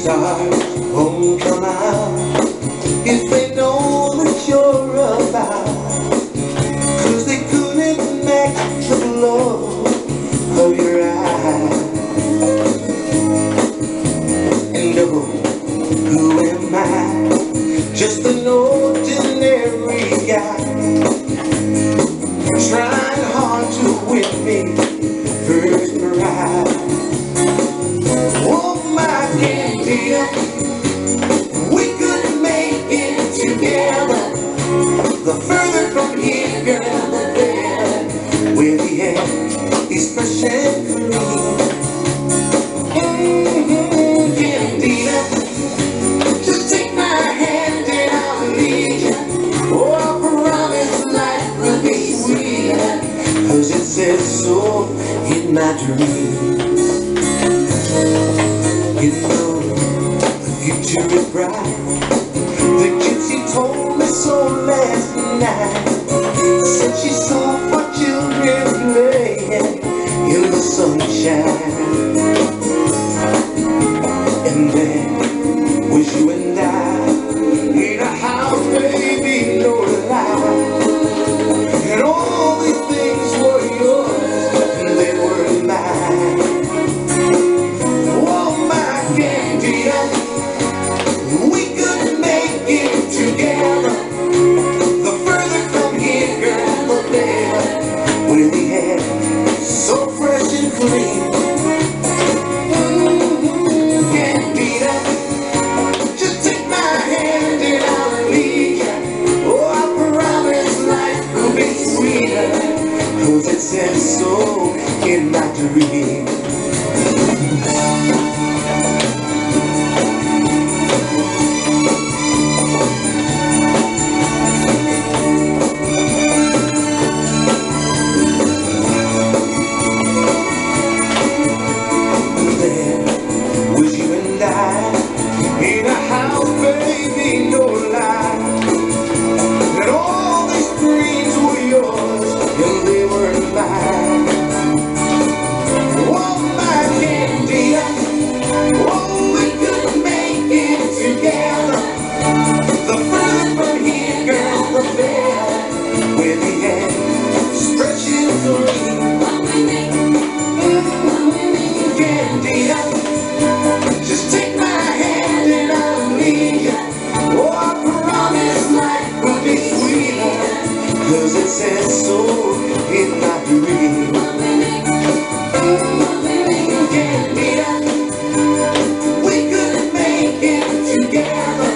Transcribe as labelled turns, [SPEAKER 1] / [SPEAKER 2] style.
[SPEAKER 1] stars won't come out if they know that you're about, 'cause they couldn't match the glow of your eyes. And oh, who am I? Just an ordinary guy, trying hard to win me first prize. Oh my dear, we could make it together. The further from here, girl, the better. Where the air is fresh and clean. Dear, just take my hand and I'll lead you. Oh, I promise life will be sweeter, 'cause it says so in my dreams. You know, the future is bright. The gypsy told me so last night. Said she saw four children playing in the sunshine. And there was you and I in a house, baby, no lie. And all these things were yours, and they were mine. Oh my dear, we could make it together. The further from here, girl, the better. With the air so fresh and clean. Just take my hand and I'll lead you. Oh, I promise life will be sweeter, 'cause it says so in my dream. In a house, baby, no lie. And all these dreams were yours, and they were mine. Oh, my dear, oh, we could make it together. The further from here, girl, the better. Where the air stretches green. Dear, just take my hand and I'll lead you. Oh, I promise life will be sweeter, 'cause it says so in my dream. Dear, we could make it together.